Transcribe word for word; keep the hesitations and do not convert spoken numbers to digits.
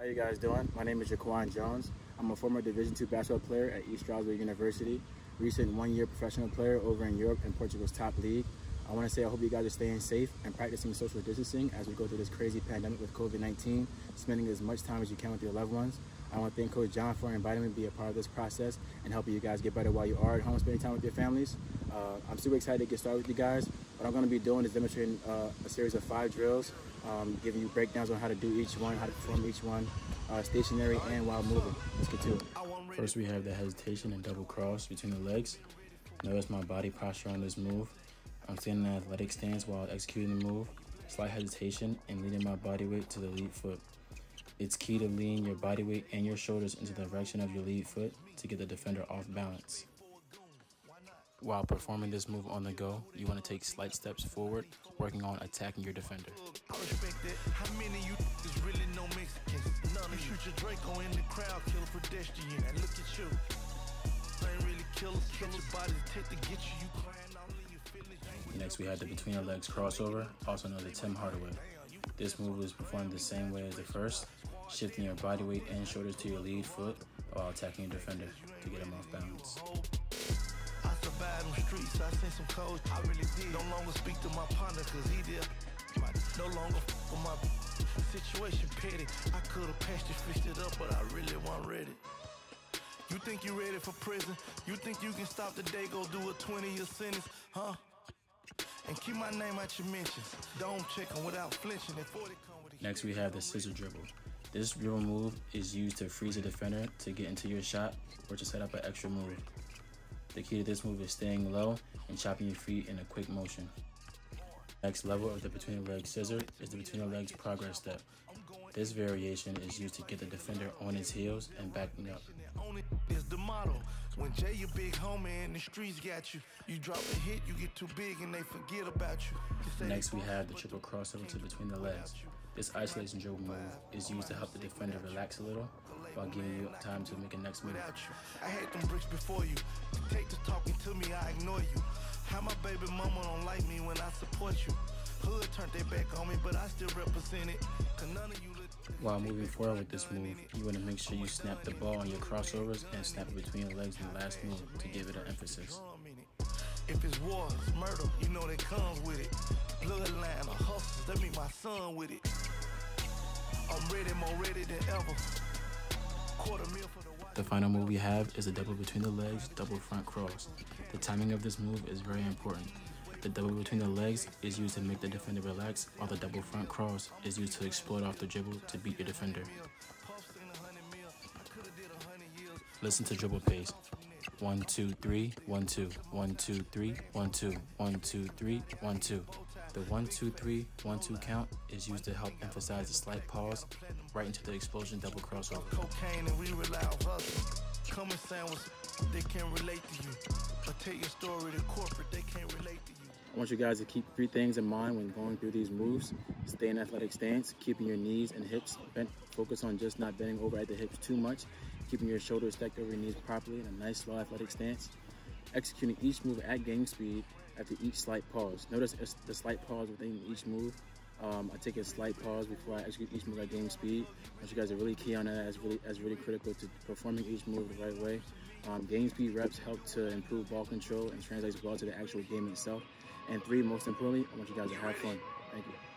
you guys doing? My name is Jaquan Jones. I'm a former Division two basketball player at East Stroudsburg University, recent one-year professional player over in Europe and Portugal's top league. I want to say I hope you guys are staying safe and practicing social distancing as we go through this crazy pandemic with COVID nineteen, spending as much time as you can with your loved ones. I want to thank Coach John for inviting me to be a part of this process and helping you guys get better while you are at home spending time with your families. Uh, I'm super excited to get started with you guys. What I'm going to be doing is demonstrating uh, a series of five drills, um, giving you breakdowns on how to do each one, how to perform each one, uh, stationary and while moving. Let's get to it. First, we have the hesitation and double cross between the legs. Notice my body posture on this move. I'm standing in an athletic stance while executing the move. Slight hesitation and leaning my body weight to the lead foot. It's key to lean your body weight and your shoulders into the direction of your lead foot to get the defender off balance. While performing this move on the go, you want to take slight steps forward, working on attacking your defender. I respect that. How many of you is really no Mexicans? None of you shoot your Draco in the crowd, kill a pedestrian. And look at you. Ain't really killers, kill your body take to get you. You crying all in your feelings. Next, we have the between the legs crossover, also known as Tim Hardaway. This move is performed the same way as the first, shifting your body weight and shoulders to your lead foot while attacking your defender to get him off balance. I survived on streets, I seen some codes, I really did. No longer speak to my partner cause he did. No longer f with my situation petty. I could've patched it, fixed it up, but I really wasn't ready. You think you ready for prison? You think you can stop the day, go do a twenty year sentence, huh? And keep my name out your mentions. Don't check them without flinching. Next, we have the scissor dribble. This dribble move is used to freeze a defender to get into your shot or to set up an extra move. The key to this move is staying low and chopping your feet in a quick motion. Next level of the between the legs scissor is the between the legs progress step. This variation is used to get the defender on his heels and backing up. Is the motto. When Jay, your big homie in the streets got you, you drop a hit, you get too big and they forget about you. Next, we have the triple crossover to between the legs. This isolation dribble move is used to help the defender relax a little while giving you time to make a next move. I had them bricks before you. Take this talking to me, I ignore you. How my baby mama don't like me when I support you. Hood turned their back on me, but I still represent it. Cause none of you While moving forward with this move, you want to make sure you snap the ball on your crossovers and snap it between your legs in the last move to give it an emphasis. If it's war, it's murder, you know that comes with it. Bloodline or hustlers, that mean my son with it. I'm ready, more ready than ever. Quarter meal for the white. The final move we have is a double between the legs, double front cross. The timing of this move is very important. The double between the legs is used to make the defender relax, while the double front cross is used to explode off the dribble to beat your defender. Listen to dribble pace. One, two, three, one, two, one, two, three, one, two, one, two, three, one, two. The one, two, three, one, two count is used to help emphasize the slight pause right into the explosion double crossover. Cocaine and we rely on hustle. Come and sandwich, they can't relate to you. But tell your story to corporate, they can't relate to you. I want you guys to keep three things in mind when going through these moves. Stay in athletic stance, keeping your knees and hips bent. Focus on just not bending over at the hips too much. Keeping your shoulders stacked over your knees properly in a nice slow athletic stance. Executing each move at game speed after each slight pause. Notice the slight pause within each move. Um, I take a slight pause before I execute each move at game speed. I want you guys to really key on that. That's really, that's really critical to performing each move the right way. Um, game speed reps help to improve ball control and translates well to the actual game itself. And three, most importantly, I want you guys to have fun. Thank you.